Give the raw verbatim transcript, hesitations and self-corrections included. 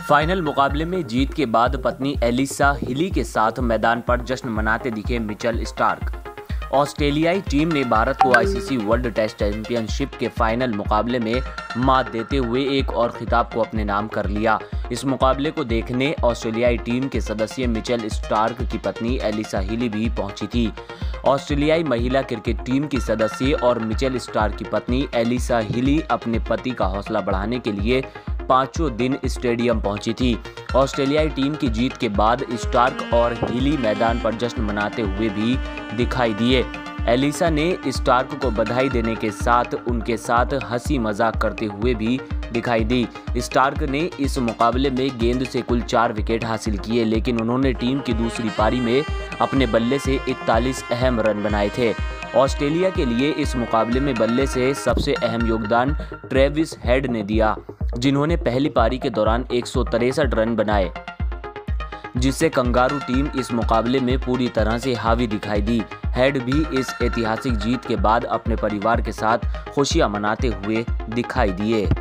Final मुकाबले में जीत के बाद पत्नी एलिसा हिली के साथ मैदान पर जश्न मनाते दिखे मिचेल स्टार्क। ऑस्ट्रेलियाई टीम ने भारत को आईसीसी वर्ल्ड टेस्ट चैंपियनशिप के फाइनल मुकाबले में मात देते हुए एक और खिताब को अपने नाम कर लिया। इस मुकाबले को देखने ऑस्ट्रेलियाई टीम के सदस्य मिचेल स्टार्क की पत्नी एलिसा हिली भी पहुंची थी। ऑस्ट्रेलियाई महिला क्रिकेट टीम की सदस्य और मिचेल स्टार्क की पत्नी एलिसा हिली अपने पति का हौसला बढ़ाने के लिए पांचों दिन स्टेडियम पहुंची थी। ऑस्ट्रेलियाई टीम की जीत के बाद स्टार्क और हिली मैदान पर जश्न मनाते हुए भी दिखाई दिए। एलिसा ने स्टार्क को बधाई देने के साथ उनके साथ हंसी मजाक करते हुए भी दिखाई दी। स्टार्क ने इस मुकाबले में गेंद से कुल चार विकेट हासिल किए, लेकिन उन्होंने टीम की दूसरी पारी में अपने बल्ले से इकतालीस अहम रन बनाए थे। ऑस्ट्रेलिया के लिए इस मुकाबले में बल्ले से सबसे अहम योगदान ट्रेविस हेड ने दिया, जिन्होंने पहली पारी के दौरान एक सौ तिरसठ रन बनाए, जिससे कंगारू टीम इस मुकाबले में पूरी तरह से हावी दिखाई दी। हेड भी इस ऐतिहासिक जीत के बाद अपने परिवार के साथ खुशियां मनाते हुए दिखाई दिए।